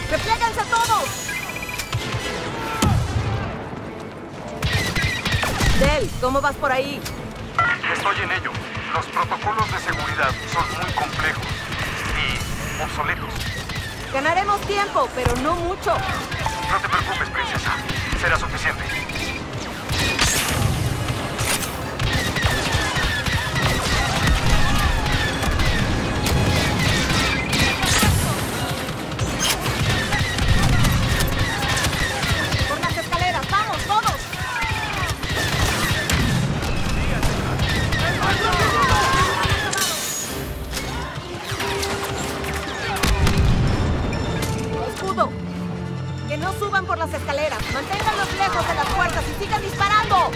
¡Replieguense todos! Del, ¿cómo vas por ahí? Estoy en ello. Los protocolos de seguridad son muy complejos y obsoletos. Ganaremos tiempo, pero no mucho. No te preocupes, princesa. Será suficiente. ¡Por las escaleras! ¡Vamos, todos! ¡Escudo! ¡Que no suban por las escaleras! ¡Manténganlos lejos de las puertas y sigan disparando!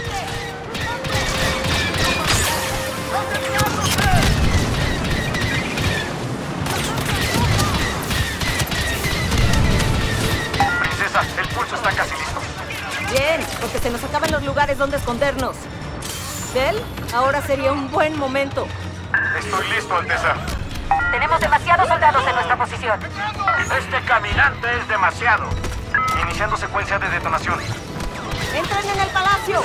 Princesa, el pulso está casi listo. Bien, porque se nos acaban los lugares donde escondernos. Del, ahora sería un buen momento. Estoy listo, Alteza. Tenemos demasiados soldados en nuestra posición. Este caminante es demasiado. Iniciando secuencia de detonación. ¡Entren en el palacio!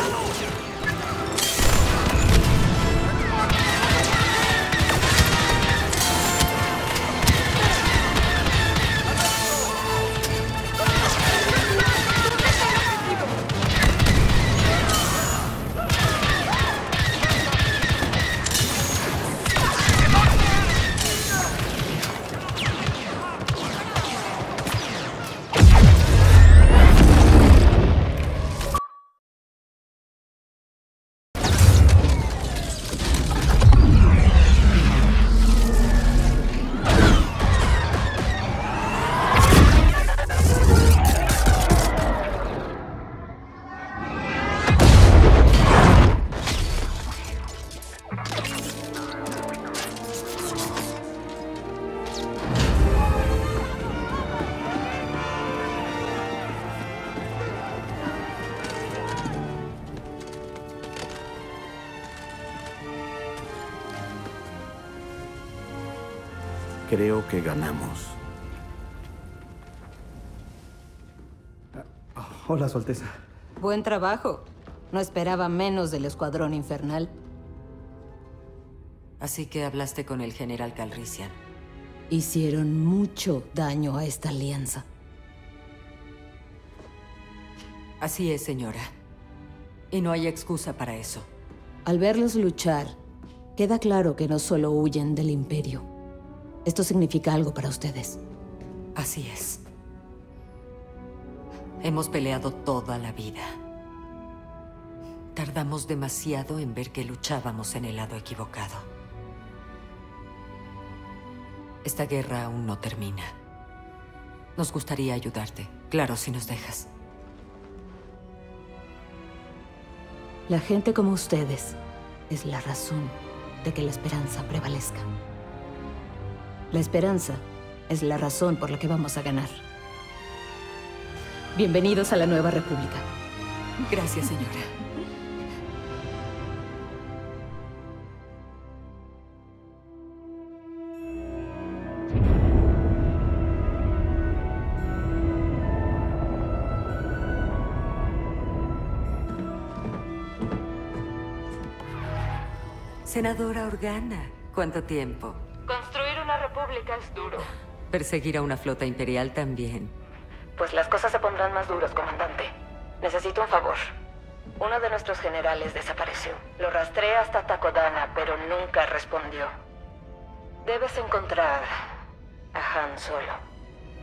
Creo que ganamos. Hola, Su Alteza. Buen trabajo. No esperaba menos del escuadrón infernal. Así que hablaste con el general Calrissian. Hicieron mucho daño a esta alianza. Así es, señora. Y no hay excusa para eso. Al verlos luchar, queda claro que no solo huyen del Imperio. Esto significa algo para ustedes. Así es. Hemos peleado toda la vida. Tardamos demasiado en ver que luchábamos en el lado equivocado. Esta guerra aún no termina. Nos gustaría ayudarte. Claro, si nos dejas. La gente como ustedes es la razón de que la esperanza prevalezca. La esperanza es la razón por la que vamos a ganar. Bienvenidos a la Nueva República. Gracias, señora. Senadora Organa, ¿cuánto tiempo? Construir una república es duro. Perseguir a una flota imperial también. Pues las cosas se pondrán más duras, comandante. Necesito un favor. Uno de nuestros generales desapareció. Lo rastreé hasta Takodana, pero nunca respondió. Debes encontrar a Han Solo.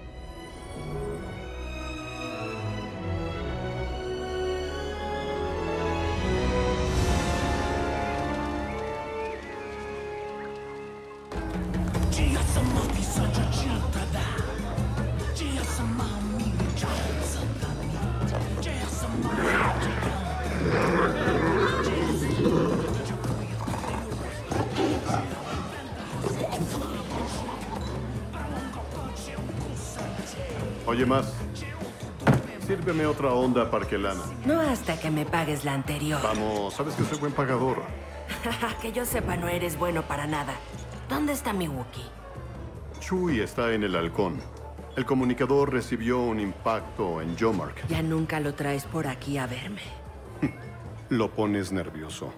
Oye, más. Sírveme otra onda parquelana. No hasta que me pagues la anterior. Vamos, sabes que soy buen pagador. Que yo sepa, no eres bueno para nada. ¿Dónde está mi Wookiee? Chewie está en el halcón. El comunicador recibió un impacto en Jomark. Ya nunca lo traes por aquí a verme. Lo pones nervioso.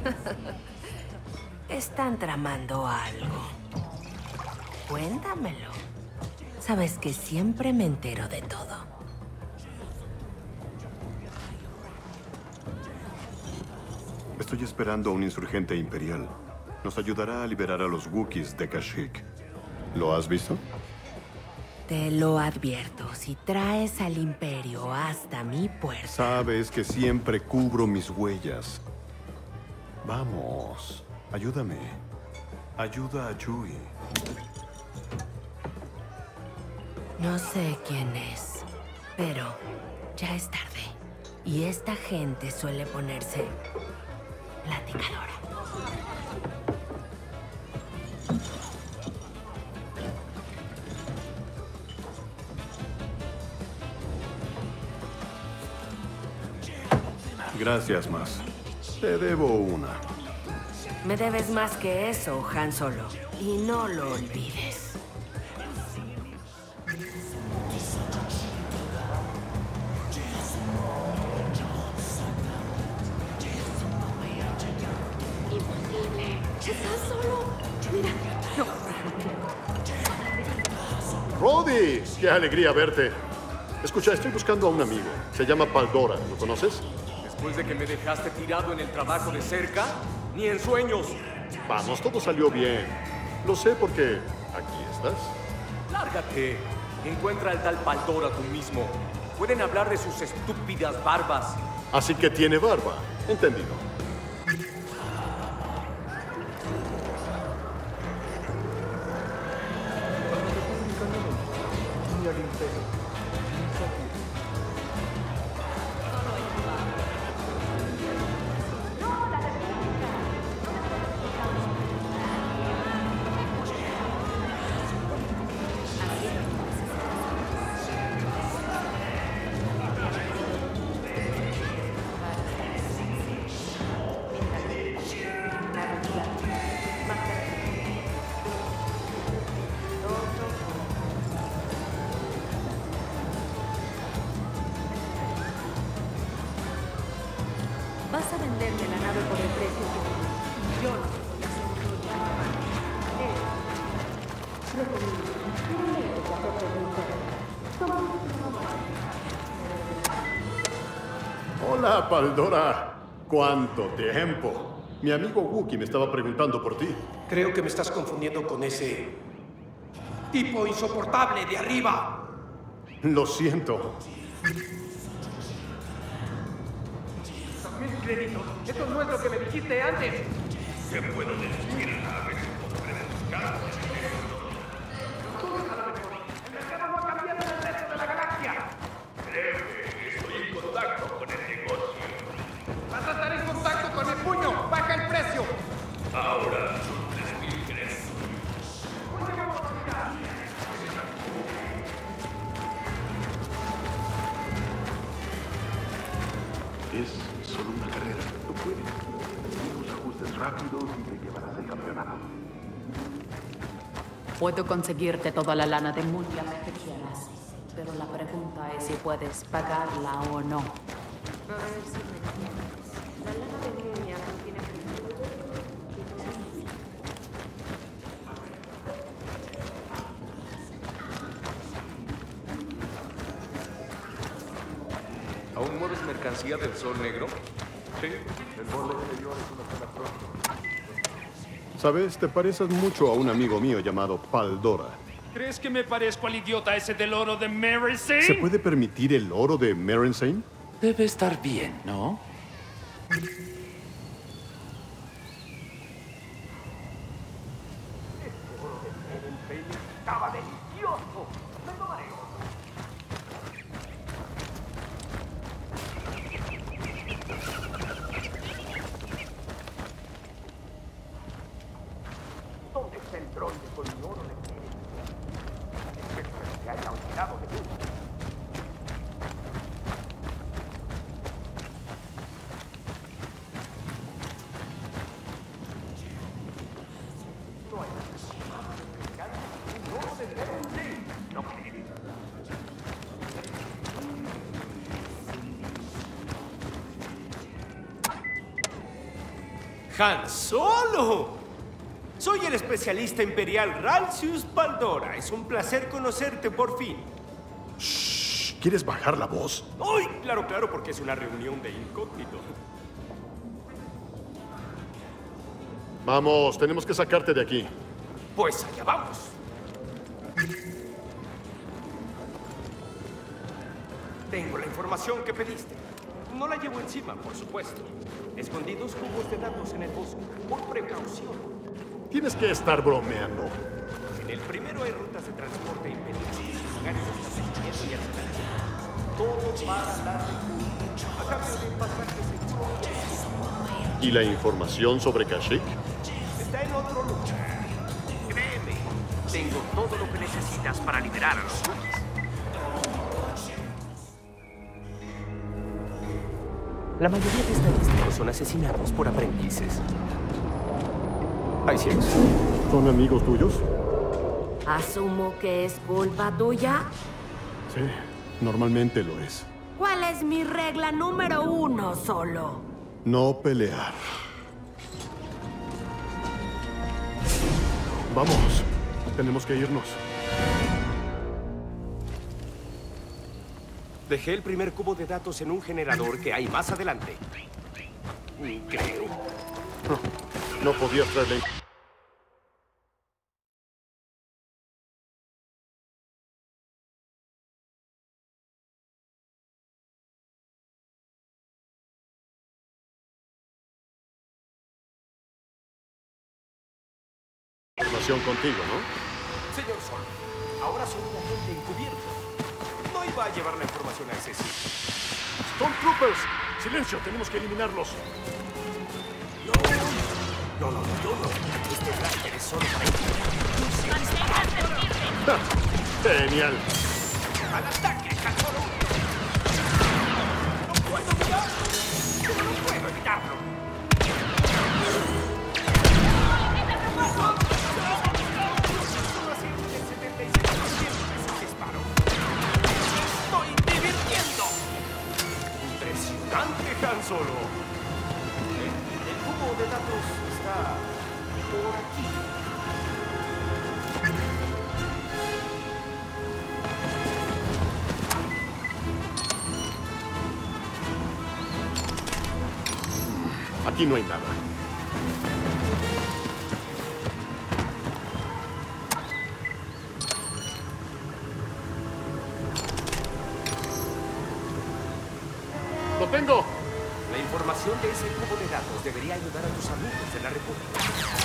Están tramando algo. Cuéntamelo. Sabes que siempre me entero de todo. Estoy esperando a un insurgente imperial. Nos ayudará a liberar a los Wookiees de Kashyyyk. ¿Lo has visto? Te lo advierto, si traes al Imperio hasta mi puerta... Sabes que siempre cubro mis huellas. Vamos, ayúdame. Ayuda a Chewie. No sé quién es, pero ya es tarde. Y esta gente suele ponerse platicadora. Gracias, Mas. Te debo una. Me debes más que eso, Han Solo. Y no lo olvides. ¡Rhodey! ¡Qué alegría verte! Escucha, estoy buscando a un amigo. Se llama Paldora. ¿Lo conoces? Después de que me dejaste tirado en el trabajo de cerca, ni en sueños. Vamos, todo salió bien. Lo sé porque aquí estás. Lárgate. Encuentra al tal Paldora tú mismo. Pueden hablar de sus estúpidas barbas. Así que tiene barba. Entendido. Vas a venderme la nave por el precio que yo no te voy a hacer. Hola, Paldora. ¿Cuánto tiempo? Mi amigo Wookiee me estaba preguntando por ti. Creo que me estás confundiendo con ese tipo insoportable de arriba. Lo siento. Mis créditos. Esto no es lo que me dijiste antes. ¿Qué puedo decir a la vez hombre de los campos? El mercado no ha cambiado en el resto de la galaxia. Créeme, estoy en contacto con el negocio. Vas a estar en contacto con el puño. Baja el precio. Ahora son 3.000 créditos. Es solo una carrera, tú puedes. Unos ajustes rápidos y te llevarás el campeonato. Puedo conseguirte toda la lana de Mundial que quieras, pero la pregunta es si puedes pagarla o no. A ver si me entiendes. La lana de Muña no tiene precio. ¿Aún mueves mercancía del Sol Negro? Sí, el borde exterior es una zona próxima. ¿Sabes? Te pareces mucho a un amigo mío llamado Paldora. ¿Crees que me parezco al idiota ese del oro de Mercy? ¿Se puede permitir el oro de Merenstein? Debe estar bien, ¿no? Estaba delicioso. Me lo mareo. ¿Dónde está el dron con mi oro de Pérez? Espero que se haya olvidado de mí. No hay nada más. No se debe. No, Han Solo. Soy el especialista imperial Ralcius Paldora. Es un placer conocerte por fin. Shh, ¿quieres bajar la voz? ¡Ay! Claro, claro, porque es una reunión de incógnito. Vamos, tenemos que sacarte de aquí. Pues allá vamos. Tengo la información que pediste. No la llevo encima, por supuesto. Escondidos cubos de datos en el bosque, por precaución. Tienes que estar bromeando. En el primero hay rutas de transporte imperiales, lugares de abastecimiento y almacenamiento. Todo para la República, a cambio de pasajes seguros. ¿Y la información sobre Kashyyyk? Está en otro lugar. Créeme, tengo todo lo que necesitas para liberar a los Wookiees. La mayoría de estadísticos son asesinados por aprendices. Ay, cielos. ¿Son amigos tuyos? Asumo que es culpa tuya. Sí, normalmente lo es. ¿Cuál es mi regla número 1, Solo? No pelear. Vamos, tenemos que irnos. Dejé el primer cubo de datos en un generador que hay más adelante. Creo. No podías traerle... información contigo, ¿no? Señor Sol, ahora soy un agente encubierto. No iba a llevar la información a ese sitio. ¡Stormtroopers! ¡Silencio! Tenemos que eliminarlos. No. Este blaster es solo para ¡Genial! ¡Al ataque, Han Solo! ¡No puedo mirar! ¡No puedo evitarlo! Solo así el 76% de ese disparo. ¡Estoy divirtiendo! Impresionante, Han Solo. El cubo de datos está por aquí. Aquí no hay nada. ¡Lo tengo! La información de ese cubo de datos debería ayudar a tus amigos de la República.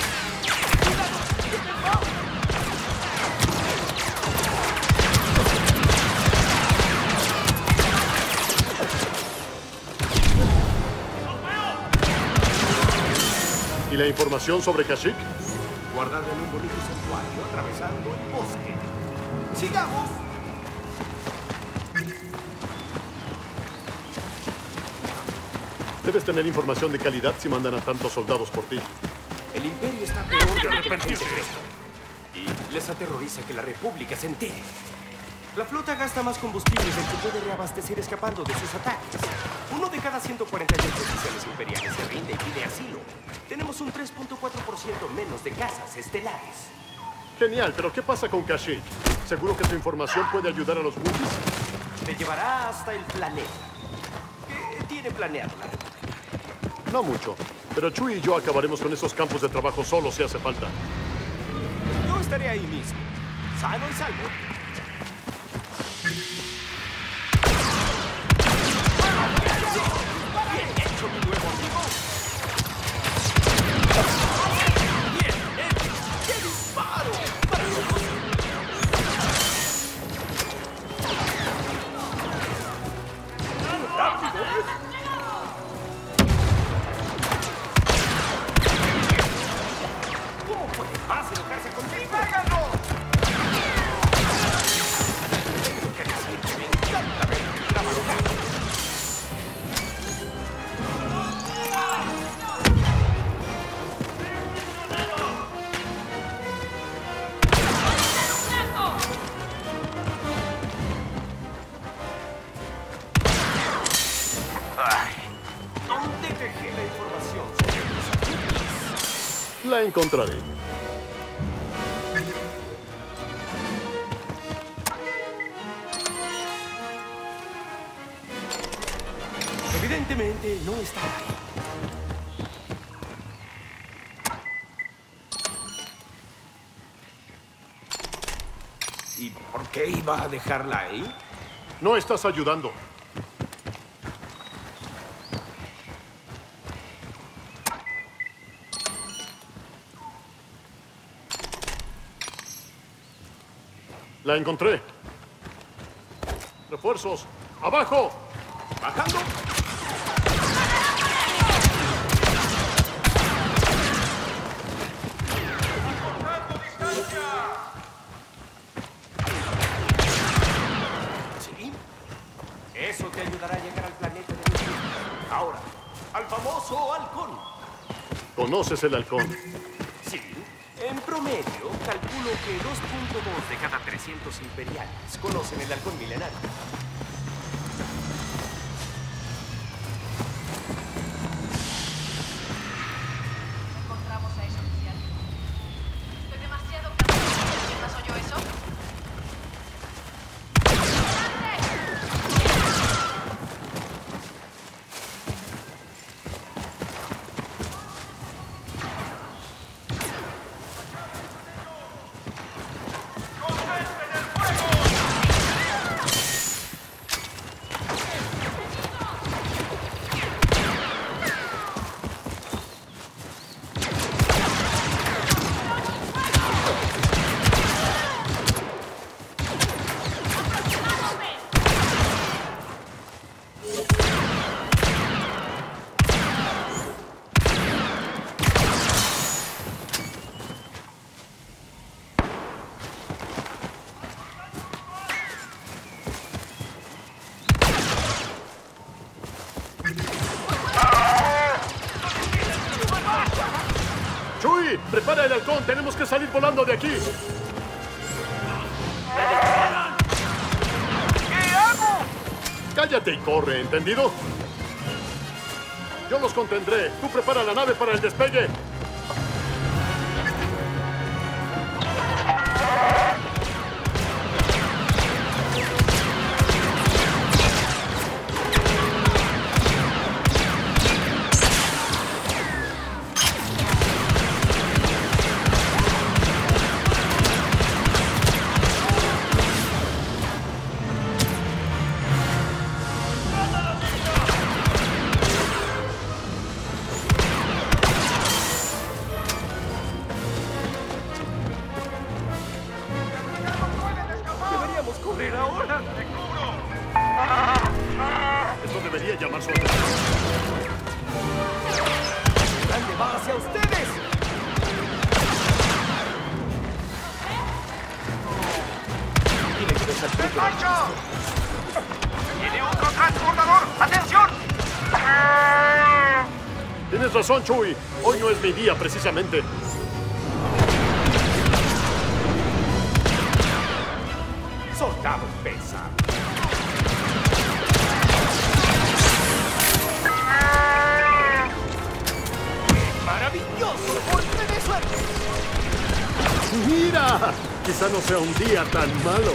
¿Y la información sobre Kashyyyk? Guardada en un bonito santuario atravesando el bosque. ¡Sigamos! Debes tener información de calidad si mandan a tantos soldados por ti. El Imperio está peor de arrepentirse de esto. Y les aterroriza que la República se entere. La flota gasta más combustible del que puede reabastecer escapando de sus ataques. 1 de cada 148 oficiales imperiales se rinde y pide asilo. Tenemos un 3.4% menos de casas estelares. Genial, pero ¿qué pasa con Kashyyyk? ¿Seguro que tu información puede ayudar a los Wookiees? Te llevará hasta el planeta. ¿Qué tiene planeado la República? No mucho, pero Chewie y yo acabaremos con esos campos de trabajo solo si hace falta. Yo estaré ahí mismo, sano y salvo. Bien hecho, mi nuevo amigo. Bien hecho. ¡Qué disparo! ¡Rápido! ¿Cómo puede más enojarse contigo? ¡Háganlo! Tengo que decir que me encanta ver la maldad. La encontraré. Evidentemente no está ahí. ¿Y por qué iba a dejarla ahí? No estás ayudando. La encontré. Refuerzos. ¡Abajo! ¡Bajando! ¿Sí? Eso te ayudará a llegar al planeta de los vivos. Ahora, al famoso halcón. ¿Conoces el halcón? Sí. En promedio, calculo que 2.2 de cada 300 imperiales conocen el halcón milenario. Encontramos a ese oficial. Estoy demasiado cansado. ¿Quién más oyó eso? ¡Chewie! ¡Prepara el halcón! ¡Tenemos que salir volando de aquí! ¿Qué hago? ¡Cállate y corre! ¿Entendido? Yo los contendré. Tú prepara la nave para el despegue. Deberíamos correr ahora. ¡Te cubro! Eso debería llamar su atención. ¡Grande va hacia ustedes! Tiene que desactivar. ¡En marcha! ¡Tiene otro transportador! ¡Atención! Tienes razón, Chewie. Hoy no es mi día, precisamente. Soldado pesa. ¡Maravilloso! ¡Golpe de suerte! ¡Mira! Quizá no sea un día tan malo.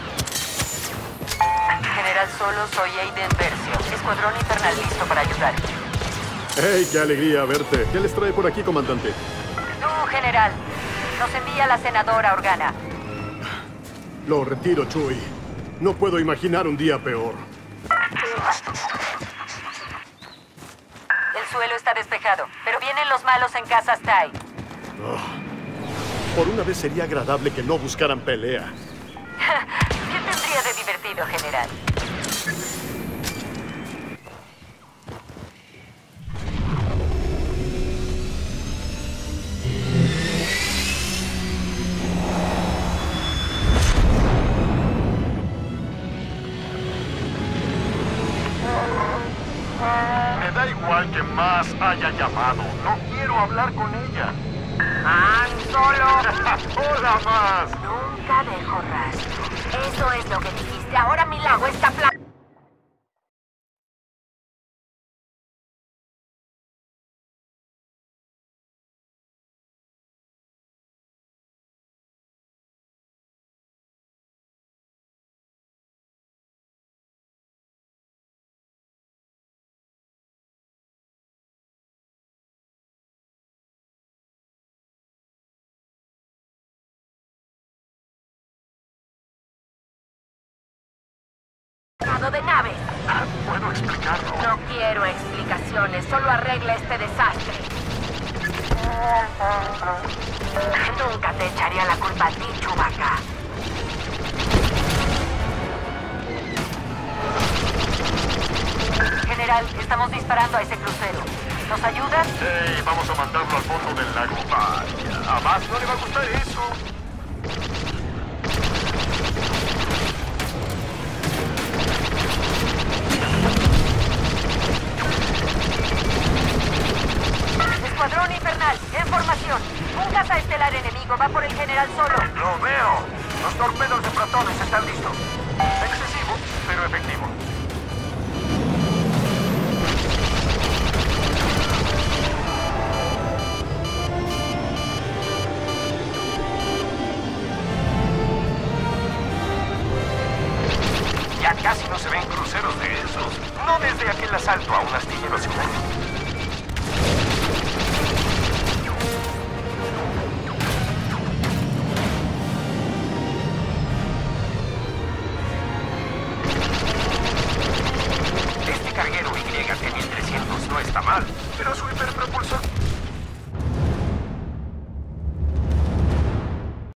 General Solo, soy Aiden Versio. Escuadrón Infernal listo para ayudar. ¡Hey, qué alegría verte! ¿Qué les trae por aquí, comandante? Tú, general. Nos envía la senadora Organa. Lo retiro, Chewie. No puedo imaginar un día peor. El suelo está despejado, pero vienen los malos en Casa Tai. Por una vez sería agradable que no buscaran pelea. ¿Qué tendría de divertido, general? Me da igual que más haya llamado. No quiero hablar con ella. ¡Han Solo! ¡Hola, más! Nunca dejo rastro. Eso es lo que dijiste. Ahora mi lago está plano. estado de naves. ¿Puedo explicarlo? No quiero explicaciones, solo arregla este desastre. Nunca te echaría la culpa a ti, Chewbacca. General, estamos disparando a ese crucero. ¿Nos ayudas? Vamos a mandarlo al fondo del lago. Vaya, a Baz no le va a gustar eso. Escuadrón infernal, en formación. Un cazaestelar enemigo va por el general solo. Lo veo. Los torpedos de protones están listos. Excesivo, pero efectivo. Ya casi no se ven cruceros de esos. No desde aquel asalto a un astillero seguro. Carguero Y-1300 no está mal, pero su hiperpropulsor